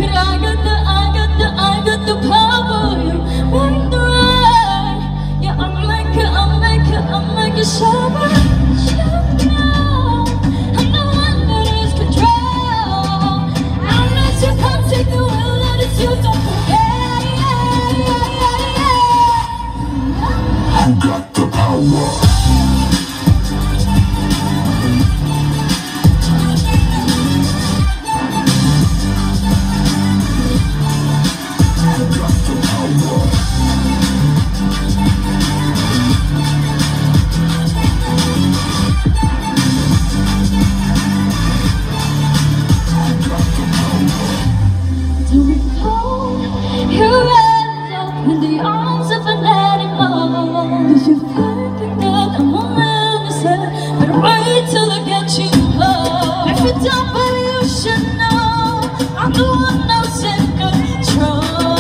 I got the power. You make the right. Yeah, I'm like a shower. I'm the one that is control. I'll let you come take the will that is you. Don't forget. Who got the power? You're wrapped in the arms of an animal. Cause you're thinking that I'm on the side, but wait till I get you home. If you don't believe you should know, I'm the one that's in control.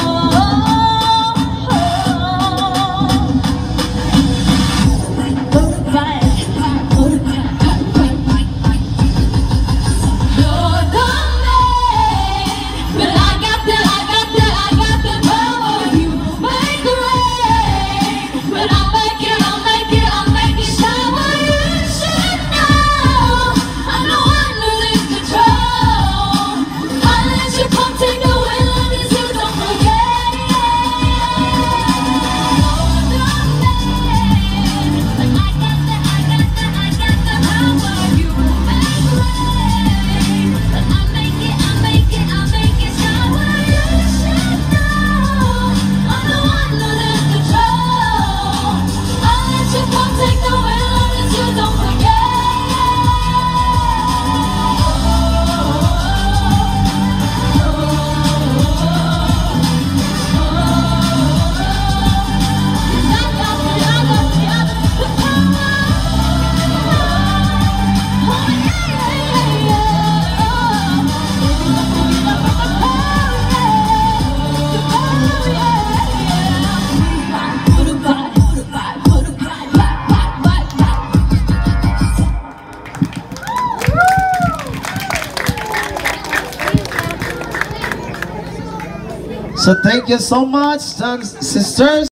So thank you so much, sons, sisters.